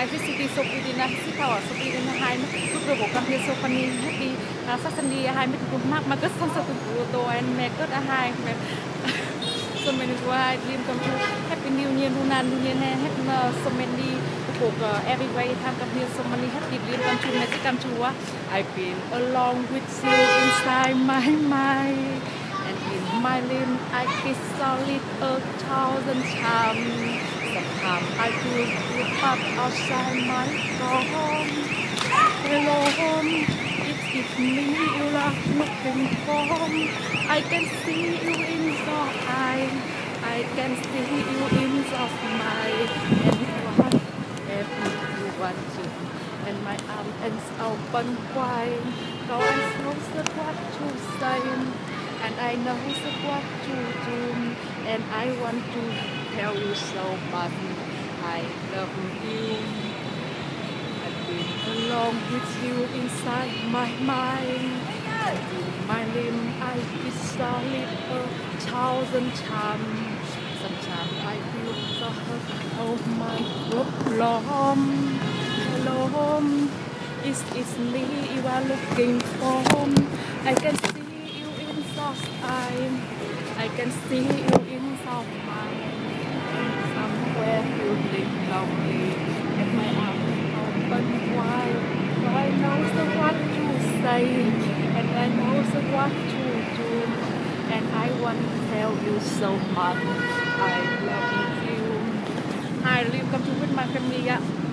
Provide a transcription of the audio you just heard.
hai visiting so pidina sitawa so pidina hai no go come here so funny happy sasandi hai mit go makก็สันสตุโตแอนแม่ก็hai so many wide dream come true happy new year lunan new year happy so many everywhere time come here so many happy dream come true magic come true I've been along with you inside my mind and in my limb I kiss solid 1,000 times. Sometimes I do look up outside my home. Hello home, it's me you are looking for. I can see you in your eyes. I can see you in your smile. And you want to. And my arms open wide. Go and know what to say. And I know what to do. And I want to tell you so much. I love you. I've been along with you inside my mind. And in my limb I kiss solid 1,000 times. Sometimes I feel the hurt of my problem. Hello, it's me you are looking for. I can see you in soft eyes. I can see you in soft mind. Somewhere feeling lonely. And my arms open wide. I know what to say. And I know what to do. And I want to tell you so much. I love you. Hi, welcome to with my family.